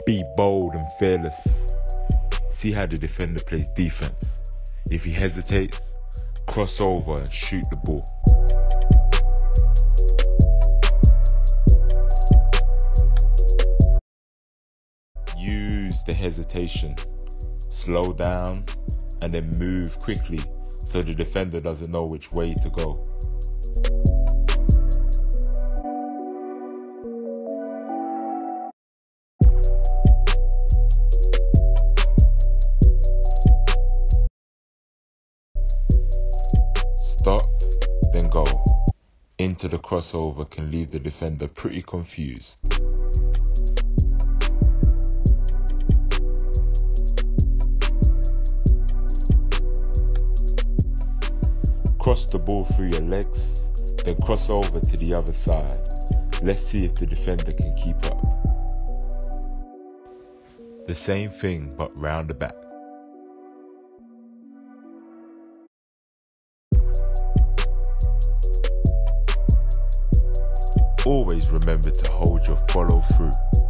Be bold and fearless. See how the defender plays defense. If he hesitates, cross over and shoot the ball. Use the hesitation. Slow down and then move quickly so the defender doesn't know which way to go. Stop, then go. Into the crossover can leave the defender pretty confused. Cross the ball through your legs, then cross over to the other side. Let's see if the defender can keep up. The same thing but round the back. Always remember to hold your follow through.